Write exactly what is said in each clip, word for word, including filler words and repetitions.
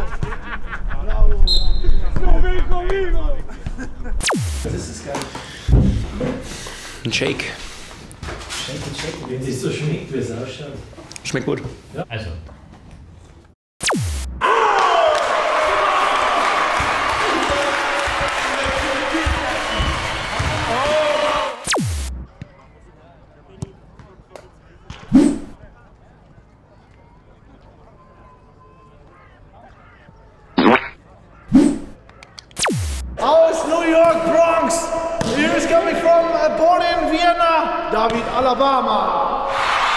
Was ist das geil? Ein Shake. Shake und Shake. Wenn es nicht so schmeckt, wie es ausschaut. Schmeckt gut. Ja. Also. Aus New York, Bronx. He is coming from uh, born in Vienna, David, Alabama.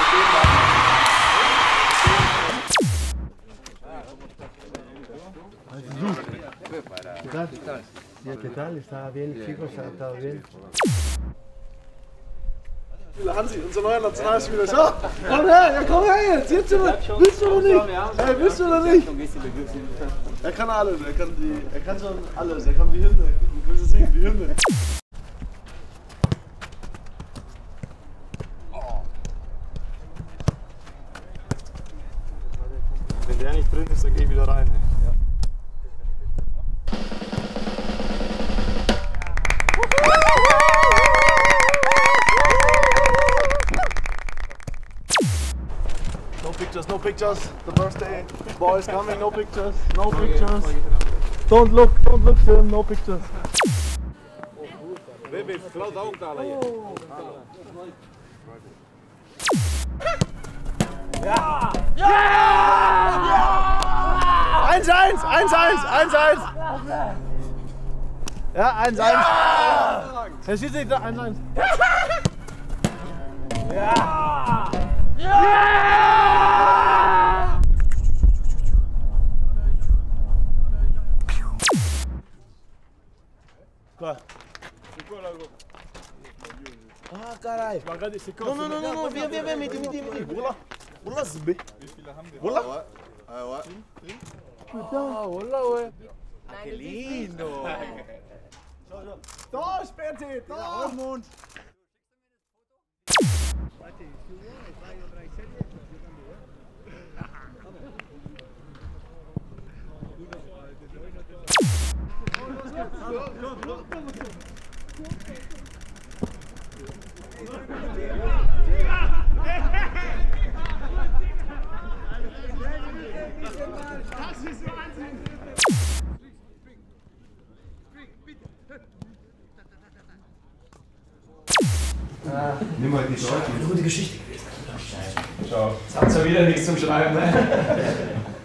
¿Qué tal? Sí, ¿qué tal? Está bien, chicos, está bien. Hansi, unser neuer Nationalspieler. Schau, komm her, ja, komm her jetzt, jetzt schon. Willst du oder nicht? Hey, willst du oder nicht? Er kann alles, er kann, die, er kann schon alles, er kann die Hymne. Du willst es singen, die Hymne. Wenn der nicht drin ist, dann geh ich wieder rein. Ja. No pictures, no pictures. The birthday boy is coming. No pictures, no pictures. Don't look, don't look to him. No pictures. Ja! Ja! eins eins, eins eins, eins eins. Ja, eins eins. Herr Schiedsrichter, eins eins. Ja! Ja! Quoi? C'est quoi là gros? Ah caray! Non non non non, viens viens viens, Mehdi Mehdi Mehdi. Voilà, voilà Zbé. Voilà. Ah ouais. Putain, voilà ouais. Que lindo. Da, Sperrtee, da. Mond. Nimm mal die Leute. Eine gute Geschichte gewesen. Ciao. Jetzt habt ihr wieder nichts zum Schreiben, ne?